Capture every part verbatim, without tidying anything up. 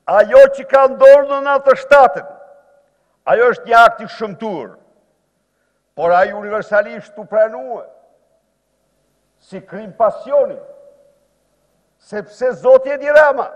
Ajo që ka ndodhur në nëntëdhjetë e shtatën, ajo është një akt i shëmtuar, por ai universalisht u pranua si krim pasioni, sepse Zoti Edi Rama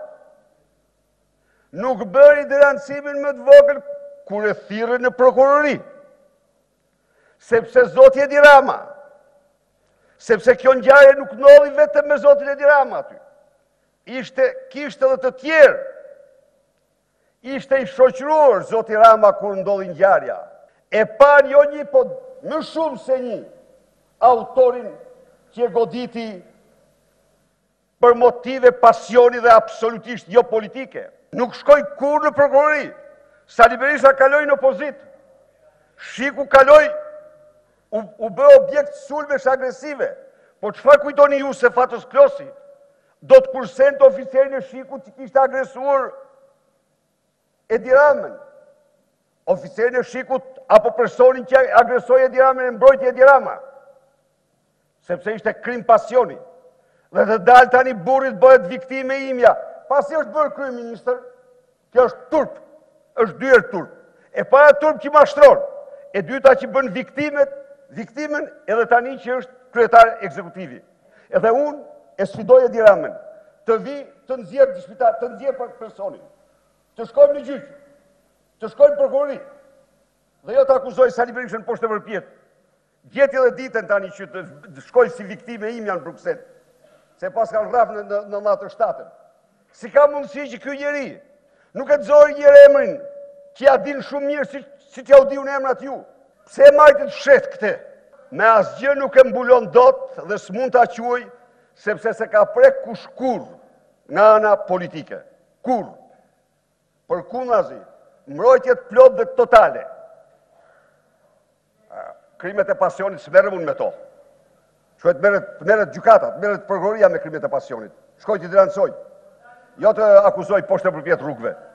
nuk bëri derancimin më të vogël kur e thirrën në prokurori, sepse Zoti Edi Rama, sepse kjo ngjarje nuk ndodhi vetëm me Zotin Edi Rama aty, ishte kishte edhe të tjerë. Ishte i shoqëruar Zoti Rama kur ndodhi ngjarja. E pa jo një, po më shumë se një, autorin që e goditi për motive pasioni dhe absolutisht jo politike. Nuk shkoj kur në prokurori. Sali Berisha kaloi në opozit. Shiku kaloi, u, u bë objekt sulmesh agresive. Po çfarë kujtoni ju se Fatos Klosi do të kursente oficerin e Shikut që kishte agresuar Edi Ramën, oficerin e Shikut apo personin që agresoi Edi Ramën e mbrojti Edi Rama, sepse ishte krim pasioni. Dhe të dalë tani burrit bëhet viktime imja, pasi është bërë kryeministër, kjo është turp, është dyer turp. E para turp që mashtron, e dyta që bën viktimet, viktimen edhe tani që është kryetar ekzekutivi. Edhe unë e sfidoj Edi Ramën të vi të nxjerrë dishpitar, të nxjerrë për personin, të shkojmë në gjyq, të shkojmë në prokurori, dhe jo të akuzoj Sali Berishën poshtë e përpjet. Gjeti edhe ditën tani që të shkoj si viktime imja në Bruxelles, se pas ka rraf në nëntëdhjetë e shtatën. Si ka mundësi që ky njeri nuk e nxori një emrin që ja din shumë mirë si, si t'ja u diun emrat ju. Pse e majtë të fshet këte? Me asgjë nuk e mbulon dot dhe s'mund ta quaj, sepse se ka prek kush kur nga ana politike. Kur? Për kundazi, mbrojtjet plot dhe totale. Krimet e pasionit s'merrem unë me to. Shkoj të merret gjykata, të merret prokuroria me krimet e pasionit. Shkoj të derancoj. Jo të akuzoj poshtë e përpjet rrugëve.